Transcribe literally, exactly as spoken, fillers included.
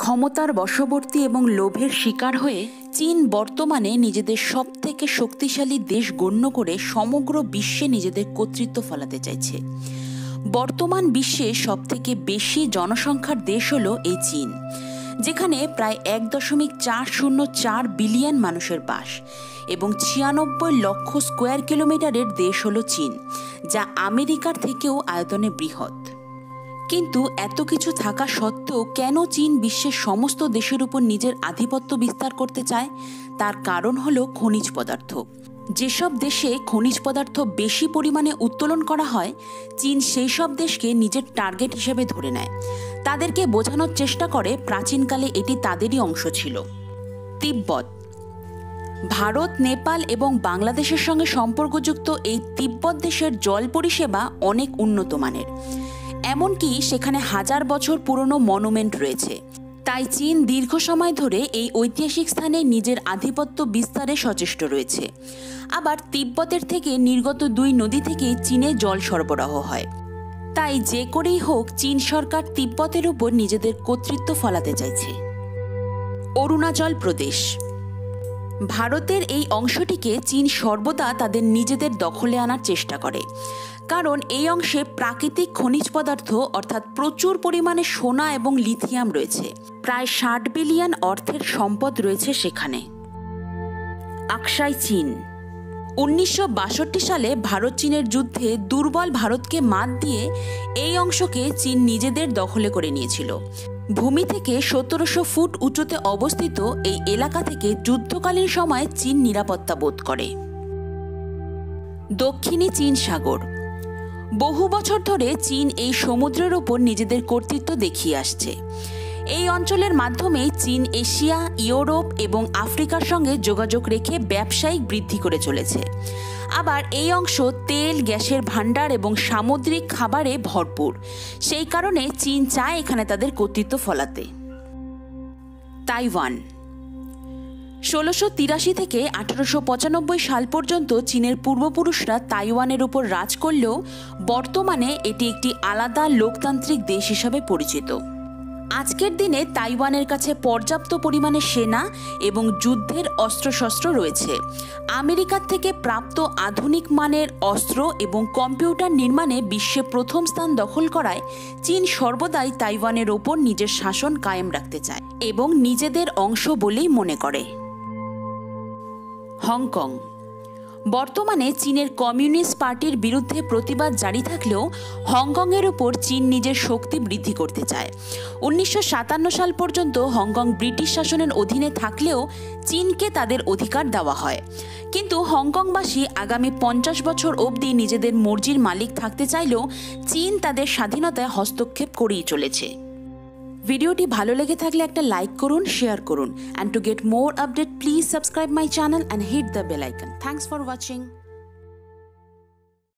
ক্ষমতার বশবর্তী এবং লোভের শিকার হয়ে চীন বর্তমানে নিজেদের সবথেকে শক্তিশালী দেশ গণ্য করে সমগ্র বিশ্বে নিজেদের কর্তৃত্ব ফলাতে চাইছে। বর্তমান বিশ্বে সবথেকে বেশি জনসংখ্যার দেশ হলো এই চীন, যেখানে প্রায় এক দশমিক চার শূন্য চার বিলিয়ন মানুষের বাস এবং ছিয়ানব্বই লক্ষ স্কোয়ার কিলোমিটারের দেশ হলো চীন, যা আমেরিকার থেকেও আয়তনে বৃহৎ। কিন্তু এত কিছু থাকা সত্ত্বেও কেন চীন বিশ্বের সমস্ত দেশের উপর নিজের আধিপত্য বিস্তার করতে চায়? তার কারণ হলো খনিজ পদার্থ। যেসব দেশে খনিজ পদার্থ বেশি পরিমাণে উত্তোলন করা হয়, চীন সেই সব দেশকে নিজের টার্গেট হিসেবে ধরে নেয়। তাদেরকে বোঝানোর চেষ্টা করে প্রাচীনকালে এটি তাদেরই অংশ ছিল। তিব্বত। ভারত, নেপাল এবং বাংলাদেশের সঙ্গে সম্পর্কযুক্ত এই তিব্বত দেশের জল পরিষেবা অনেক উন্নত মানের। এমনকি সেখানে হাজার বছর পুরনো মনুমেন্ট রয়েছে। তাই চীন দীর্ঘ সময় ধরে এই ঐতিহাসিক স্থানে নিজের আধিপত্য বিস্তারে সচেষ্ট রয়েছে। আবার তিব্বতের থেকে নির্গত দুই নদী থেকে চীনে জল সরবরাহ হয়। তাই যে করেই হোক চীন সরকার তিব্বতের উপর নিজেদের কর্তৃত্ব ফলাতে চাইছে। অরুণাচল প্রদেশ। ভারতের এই অংশটিকে চীন সর্বদা তাদের নিজেদের দখলে আনার চেষ্টা করে, কারণ এই অংশে প্রাকৃতিক খনিজ পদার্থ অর্থাৎ প্রচুর পরিমাণে সোনা এবং লিথিয়াম রয়েছে। প্রায় ষাট বিলিয়ন অর্থের সম্পদ রয়েছে সেখানে। আকসাই চীন। উনিশশো বাষট্টি সালে ভারত চীনের যুদ্ধে দুর্বল ভারতকে মাত দিয়ে এই অংশকে চীন নিজেদের দখলে করে নিয়েছিল। ভূমি থেকে সতেরোশো ফুট উঁচুতে অবস্থিত এই এলাকা থেকে যুদ্ধকালীন সময়ে চীন নিরাপত্তা বোধ করে। দক্ষিণী চীন সাগর। বহু বছর ধরে চীন এই সমুদ্রের ওপর নিজেদের কর্তৃত্ব দেখিয়ে আসছে। এই অঞ্চলের মাধ্যমে চীন এশিয়া, ইউরোপ এবং আফ্রিকার সঙ্গে যোগাযোগ রেখে ব্যবসায়িক বৃদ্ধি করে চলেছে। আবার এই অংশ তেল, গ্যাসের ভাণ্ডার এবং সামুদ্রিক খাবারে ভরপুর। সেই কারণে চীন চায় এখানে তাদের কর্তৃত্ব ফলাতে। তাইওয়ান। ষোলোশো তিরাশি থেকে আঠারোশো পঁচানব্বই সাল পর্যন্ত চীনের পূর্বপুরুষরা তাইওয়ানের উপর রাজ করলেও বর্তমানে এটি একটি আলাদা লোকতান্ত্রিক দেশ হিসাবে পরিচিত। আজকের দিনে তাইওয়ানের কাছে পর্যাপ্ত পরিমাণে সেনা এবং যুদ্ধের অস্ত্রশস্ত্র রয়েছে। আমেরিকার থেকে প্রাপ্ত আধুনিক মানের অস্ত্র এবং কম্পিউটার নির্মাণে বিশ্বে প্রথম স্থান দখল করায় চীন সর্বদাই তাইওয়ানের ওপর নিজের শাসন কায়েম রাখতে চায় এবং নিজেদের অংশ বলেই মনে করে। হংকং। বর্তমানে চীনের কমিউনিস্ট পার্টির বিরুদ্ধে প্রতিবাদ জারি থাকলেও হংকংয়ের উপর চীন নিজের শক্তি বৃদ্ধি করতে চায়। উনিশশো সাতান্ন সাল পর্যন্ত হংকং ব্রিটিশ শাসনের অধীনে থাকলেও চীনকে তাদের অধিকার দেওয়া হয়। কিন্তু হংকংবাসী আগামী পঞ্চাশ বছর অবধি নিজেদের মর্জির মালিক থাকতে চাইলেও চীন তাদের স্বাধীনতায় হস্তক্ষেপ করেই চলেছে। ভিডিওটি ভালো লেগে থাকলে একটা লাইক করুন, শেয়ার করুন, and to get more update please subscribe my channel and hit the bell icon. Thanks for watching.